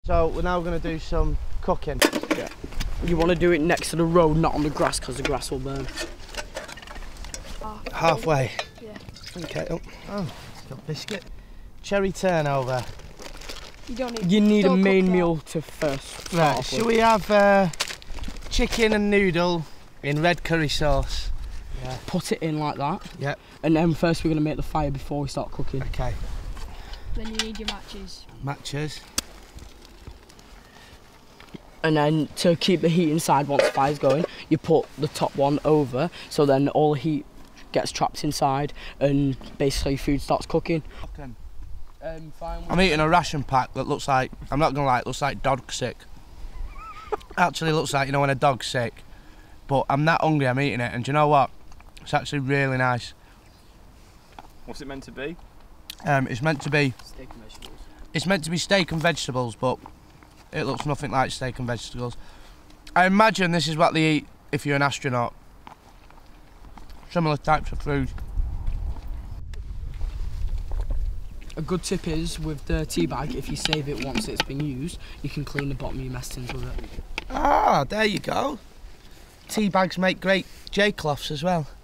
So we're now going to do some cooking. Yeah. You want to do it next to the road, not on the grass, because the grass will burn. Halfway? Yeah. Okay. Oh, it's got biscuit. Cherry turnover. You don't need. You need a don't main cook that. meal to first. Right, shall we have chicken and noodle in red curry sauce? Yeah. Put it in like that. Yep. And then first we're going to make the fire before we start cooking. Okay. Then you need your matches. Matches. And then to keep the heat inside once the fire's going, you put the top one over, so then all the heat gets trapped inside and basically food starts cooking. I'm eating a ration pack that looks like, I'm not gonna lie, it looks like dog sick. Actually looks like, you know, when a dog's sick. But I'm that hungry, I'm eating it, and do you know what? It's actually really nice. What's it meant to be? It's meant to be Steak and vegetables. It's meant to be steak and vegetables, but it looks nothing like steak and vegetables. I imagine this is what they eat if you're an astronaut. Similar types of food. A good tip is, with the tea bag, if you save it once it's been used, you can clean the bottom of your mess tins with it. Ah, there you go. Tea bags make great J-cloths as well.